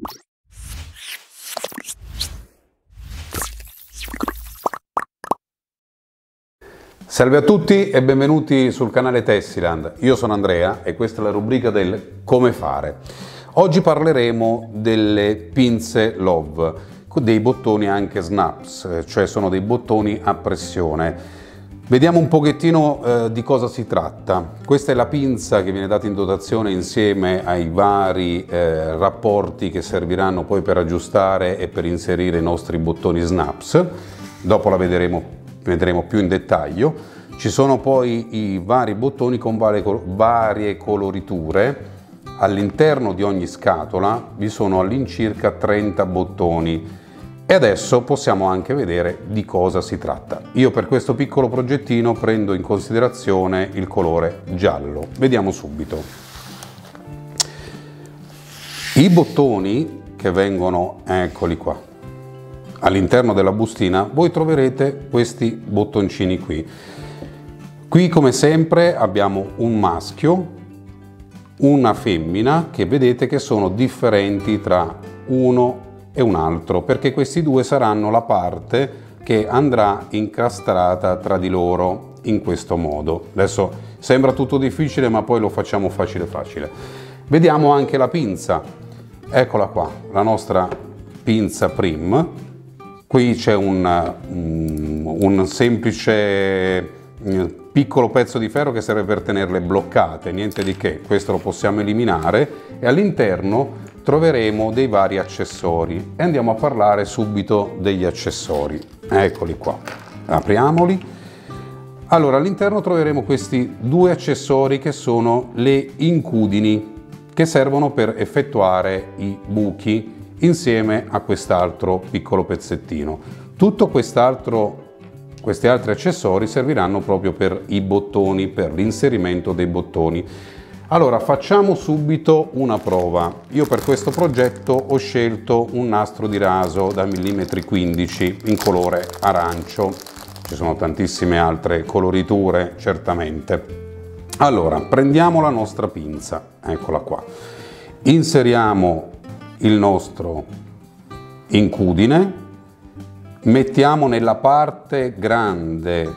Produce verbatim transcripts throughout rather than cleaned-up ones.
Salve a tutti e benvenuti sul canale Tessiland. Io sono Andrea e questa è la rubrica del come fare. Oggi parleremo delle pinze Love, dei bottoni anche snaps, cioè sono dei bottoni a pressione. Vediamo un pochettino eh, di cosa si tratta. Questa è la pinza che viene data in dotazione insieme ai vari eh, rapporti che serviranno poi per aggiustare e per inserire i nostri bottoni snaps. Dopo la vedremo vedremo più in dettaglio. Ci sono poi i vari bottoni con varie coloriture. All'interno di ogni scatola vi sono all'incirca trenta bottoni e adesso possiamo anche vedere di cosa si tratta. Io per questo piccolo progettino prendo in considerazione il colore giallo. Vediamo subito. I bottoni che vengono, eccoli qua, all'interno della bustina voi troverete questi bottoncini qui. Qui come sempre abbiamo un maschio, una femmina, che vedete che sono differenti tra uno e un altro, perché questi due saranno la parte che andrà incastrata tra di loro in questo modo. Adesso sembra tutto difficile, ma poi lo facciamo facile facile. Vediamo anche la pinza. Eccola qua, la nostra pinza Prim. Qui c'è un, un semplice piccolo pezzo di ferro che serve per tenerle bloccate, niente di che, questo lo possiamo eliminare e all'interno troveremo dei vari accessori e andiamo a parlare subito degli accessori. Eccoli qua, apriamoli. Allora, all'interno troveremo questi due accessori che sono le incudini che servono per effettuare i buchi insieme a quest'altro piccolo pezzettino. Tutto quest'altro, questi altri accessori serviranno proprio per i bottoni, per l'inserimento dei bottoni. Allora facciamo subito una prova. Io per questo progetto ho scelto un nastro di raso da millimetri quindici in colore arancio. Ci sono tantissime altre coloriture certamente. Allora prendiamo la nostra pinza, eccola qua, inseriamo il nostro incudine, mettiamo nella parte grande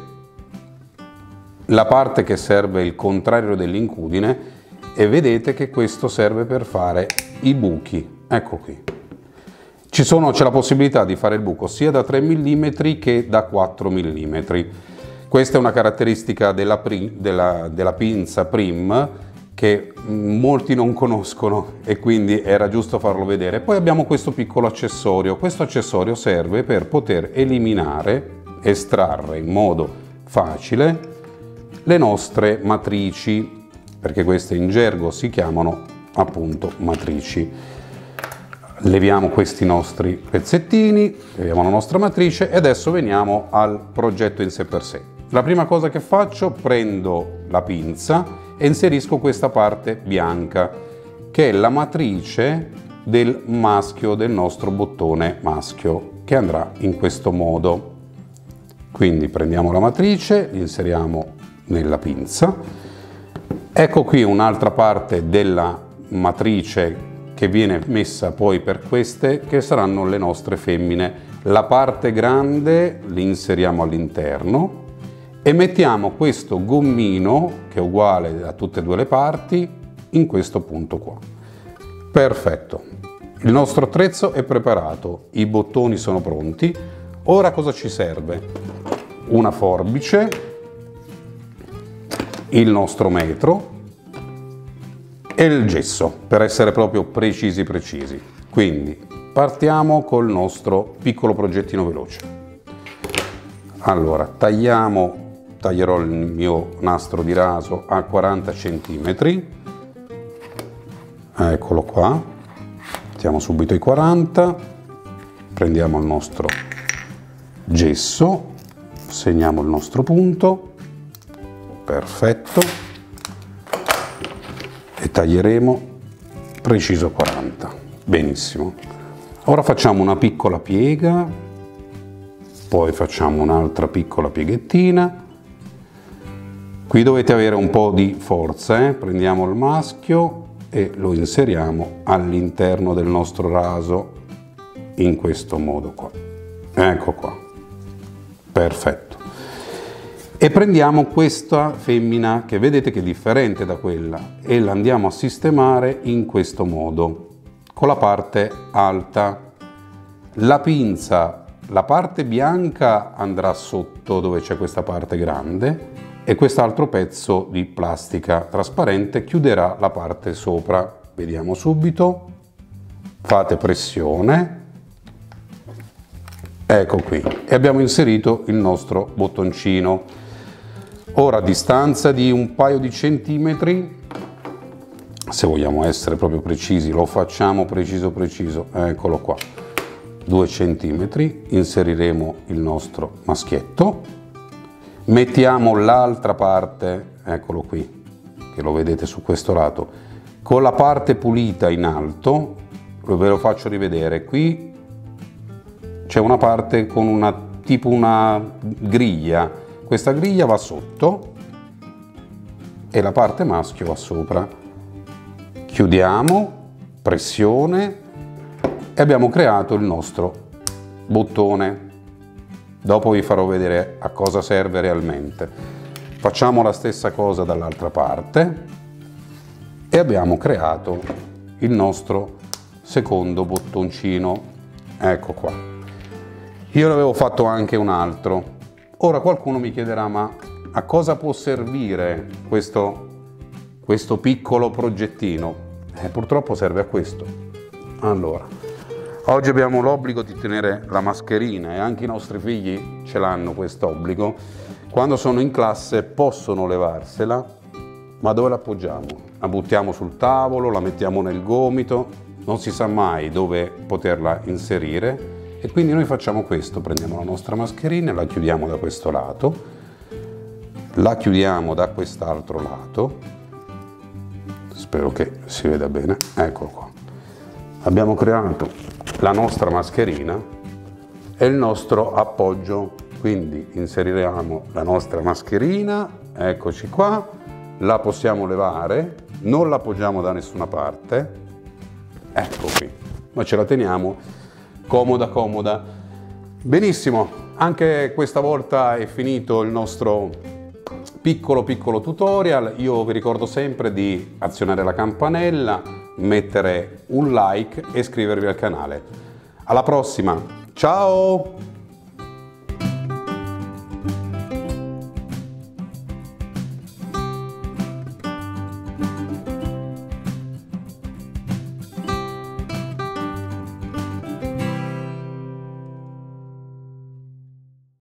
la parte che serve il contrario dell'incudine e vedete che questo serve per fare i buchi. Ecco qui. Ci sono, c'è la possibilità di fare il buco sia da tre millimetri che da quattro millimetri. Questa è una caratteristica della, della, della pinza Prim che molti non conoscono e quindi era giusto farlo vedere. Poi abbiamo questo piccolo accessorio. Questo accessorio serve per poter eliminare, estrarre in modo facile le nostre matrici, perché queste in gergo si chiamano appunto matrici. Leviamo questi nostri pezzettini, leviamo la nostra matrice e adesso veniamo al progetto in sé per sé. La prima cosa che faccio, prendo la pinza e inserisco questa parte bianca che è la matrice del maschio, del nostro bottone maschio, che andrà in questo modo. Quindi prendiamo la matrice, inseriamo nella pinza. Ecco qui un'altra parte della matrice che viene messa poi per queste che saranno le nostre femmine. La parte grande li inseriamo all'interno e mettiamo questo gommino, che è uguale a tutte e due le parti, in questo punto qua. Perfetto. Il nostro attrezzo è preparato, i bottoni sono pronti. Ora cosa ci serve? Una forbice, il nostro metro e il gesso, per essere proprio precisi precisi. Quindi partiamo col nostro piccolo progettino veloce. Allora, tagliamo taglierò il mio nastro di raso a quaranta centimetri, eccolo qua, mettiamo subito i quaranta, prendiamo il nostro gesso, segniamo il nostro punto, perfetto, e taglieremo preciso quaranta, benissimo. Ora facciamo una piccola piega, poi facciamo un'altra piccola pieghettina. Qui dovete avere un po' di forza, eh? Prendiamo il maschio e lo inseriamo all'interno del nostro raso in questo modo qua. Ecco qua, perfetto. E prendiamo questa femmina che vedete che è differente da quella e la andiamo a sistemare in questo modo con la parte alta. La pinza, la parte bianca andrà sotto dove c'è questa parte grande e quest'altro pezzo di plastica trasparente chiuderà la parte sopra. Vediamo subito, fate pressione, ecco qui, e abbiamo inserito il nostro bottoncino. Ora a distanza di un paio di centimetri, se vogliamo essere proprio precisi, lo facciamo preciso preciso, eccolo qua, due centimetri, inseriremo il nostro maschietto, mettiamo l'altra parte, eccolo qui, che lo vedete su questo lato, con la parte pulita in alto, ve lo faccio rivedere, qui c'è una parte con una tipo una griglia. Questa griglia va sotto e la parte maschio va sopra. Chiudiamo, pressione e abbiamo creato il nostro bottone. Dopo vi farò vedere a cosa serve realmente. Facciamo la stessa cosa dall'altra parte e abbiamo creato il nostro secondo bottoncino. Ecco qua. Io ne avevo fatto anche un altro. Ora qualcuno mi chiederà, ma a cosa può servire questo, questo piccolo progettino? Eh, purtroppo serve a questo. Allora, oggi abbiamo l'obbligo di tenere la mascherina e anche i nostri figli ce l'hanno questo obbligo. Quando sono in classe possono levarsela, ma dove la appoggiamo? La buttiamo sul tavolo, la mettiamo nel gomito, non si sa mai dove poterla inserire. E quindi noi facciamo questo, prendiamo la nostra mascherina e la chiudiamo da questo lato, la chiudiamo da quest'altro lato, spero che si veda bene, eccolo qua. Abbiamo creato la nostra mascherina e il nostro appoggio, quindi inseriremo la nostra mascherina, eccoci qua, la possiamo levare, non la appoggiamo da nessuna parte, ecco qui, ma ce la teniamo comoda comoda. Benissimo, anche questa volta è finito il nostro piccolo piccolo tutorial. Io vi ricordo sempre di azionare la campanella, mettere un like e iscrivervi al canale. Alla prossima, ciao!